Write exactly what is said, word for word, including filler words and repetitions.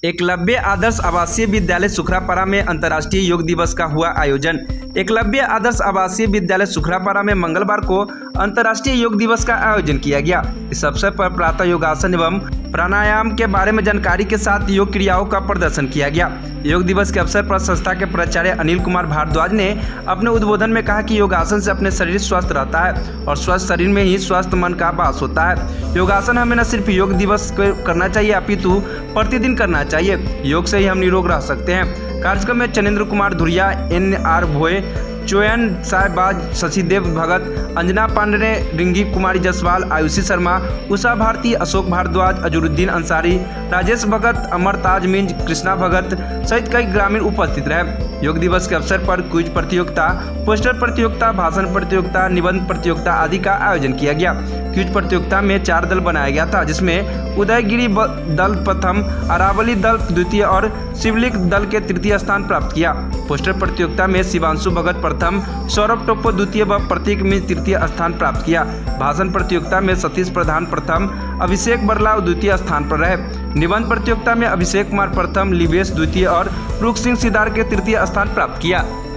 एकलव्य आदर्श आवासीय विद्यालय सुखरापारा में अंतर्राष्ट्रीय योग दिवस का हुआ आयोजन। एकलव्य आदर्श आवासीय विद्यालय सुखरापारा में मंगलवार को अंतर्राष्ट्रीय योग दिवस का आयोजन किया गया। इस अवसर पर प्रातः योगासन एवं प्राणायाम के बारे में जानकारी के साथ योग क्रियाओं का प्रदर्शन किया गया। योग दिवस के अवसर पर संस्था के प्राचार्य अनिल कुमार भारद्वाज ने अपने उद्बोधन में कहा कि योगासन से अपने शरीर स्वस्थ रहता है और स्वस्थ शरीर में ही स्वस्थ मन का वास होता है। योगासन हमें न सिर्फ योग दिवस करना चाहिए अपितु प्रतिदिन करना चाहिए। योग से ही हम निरोग रह सकते हैं। कार्यक्रम में चनेन्द्र कुमार धुरिया, एन आर भोए, चोयन साहबाज, शशिदेव भगत, अंजना पांडे, रिंगी कुमारी जसवाल, आयुषी शर्मा, उषा भारती, अशोक भारद्वाज, अजरुद्दीन अंसारी, राजेश भगत, अमरताज मिंज, कृष्णा भगत सहित कई ग्रामीण उपस्थित रहे। योग दिवस के अवसर पर क्विज प्रतियोगिता, पोस्टर प्रतियोगिता, भाषण प्रतियोगिता, निबंध प्रतियोगिता आदि का आयोजन किया गया। क्विज प्रतियोगिता में चार दल बनाया गया था, जिसमें उदयगिरी दल प्रथम, अरावली दल द्वितीय और शिवलिक दल के तृतीय स्थान प्राप्त किया। पोस्टर प्रतियोगिता में शिवांशु भगत प्रथम, सौरभ टोप्पो द्वितीय व प्रतीक मिंज तृतीय स्थान प्राप्त किया। भाषण प्रतियोगिता में सतीश प्रधान प्रथम, अभिषेक बरलाव द्वितीय स्थान पर रहे। निबंध प्रतियोगिता में अभिषेक कुमार प्रथम, लिवेश द्वितीय और रुख सिंह सिदार के तृतीय स्थान प्राप्त किया।